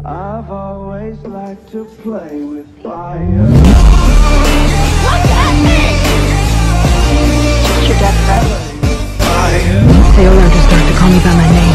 I've always liked to play with fire. Look at me! Just your death threat. Fire. They all learned to start to call me by my name.